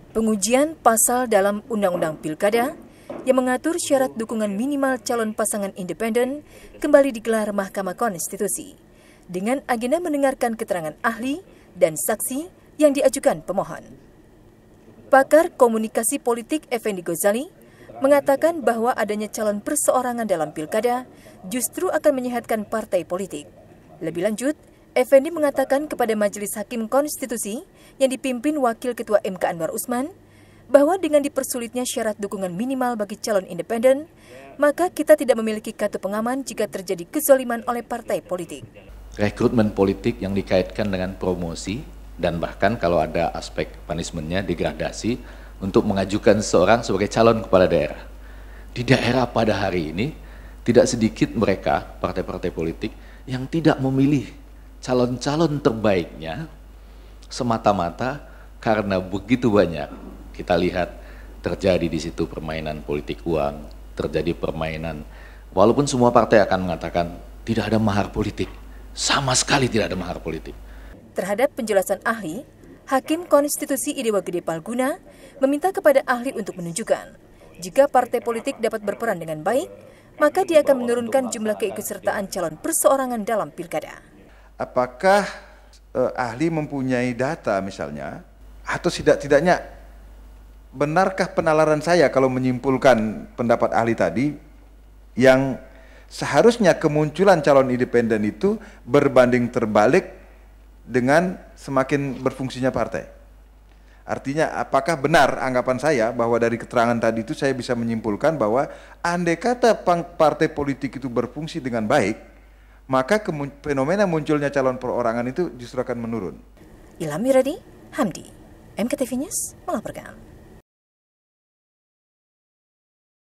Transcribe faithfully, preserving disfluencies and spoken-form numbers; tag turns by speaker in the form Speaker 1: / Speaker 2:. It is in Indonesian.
Speaker 1: Pengujian pasal dalam Undang-Undang Pilkada yang mengatur syarat dukungan minimal calon pasangan independen kembali digelar Mahkamah Konstitusi dengan agenda mendengarkan keterangan ahli dan saksi yang diajukan pemohon. Pakar komunikasi politik Effendi Ghazali mengatakan bahwa adanya calon perseorangan dalam pilkada justru akan menyehatkan partai politik. Lebih lanjut, Effendi mengatakan kepada Majelis Hakim Konstitusi yang dipimpin Wakil Ketua M K Anwar Usman bahwa dengan dipersulitnya syarat dukungan minimal bagi calon independen, maka kita tidak memiliki kartu pengaman jika terjadi kezaliman oleh partai politik.
Speaker 2: Rekrutmen politik yang dikaitkan dengan promosi dan bahkan kalau ada aspek punishment-nya degradasi untuk mengajukan seseorang sebagai calon kepala daerah. Di daerah pada hari ini tidak sedikit mereka, partai-partai politik, yang tidak memilih calon-calon terbaiknya semata-mata karena begitu banyak kita lihat terjadi di situ permainan politik uang, terjadi permainan, walaupun semua partai akan mengatakan tidak ada mahar politik, sama sekali tidak ada mahar politik.
Speaker 1: Terhadap penjelasan ahli, Hakim Konstitusi Idewa Gede Palguna meminta kepada ahli untuk menunjukkan jika partai politik dapat berperan dengan baik, maka dia akan menurunkan jumlah keikutsertaan calon perseorangan dalam pilkada.
Speaker 3: Apakah eh, ahli mempunyai data misalnya, atau tidak-tidaknya benarkah penalaran saya kalau menyimpulkan pendapat ahli tadi yang seharusnya kemunculan calon independen itu berbanding terbalik dengan semakin berfungsinya partai. Artinya apakah benar anggapan saya bahwa dari keterangan tadi itu saya bisa menyimpulkan bahwa andai kata partai politik itu berfungsi dengan baik, maka fenomena munculnya calon perorangan itu justru akan menurun.
Speaker 1: Ilham Wiradi, Hamdi, M K T V News melaporkan.